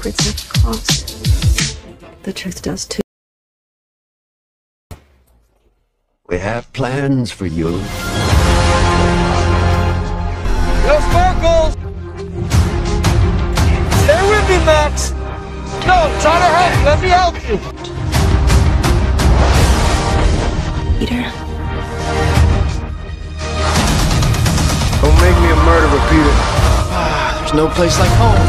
secrets have a cost. The truth does too. We have plans for you. No sparkles! Stay with me, Max! No, try to help! Let me help you! Peter. Don't make me a murderer, Peter. There's no place like home.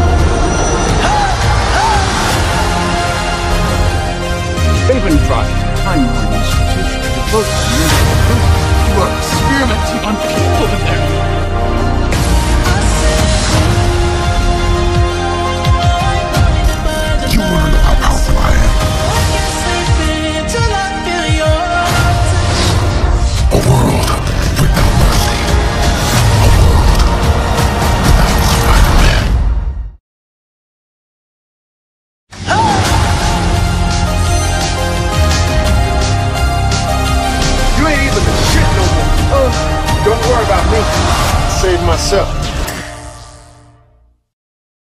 Even trying timeline institution to devote You are experimenting on people in there. You want to know how powerful I am? A world without mercy. A world without Spider-Man. You ain't even the shit no more. Don't worry about me. Save myself.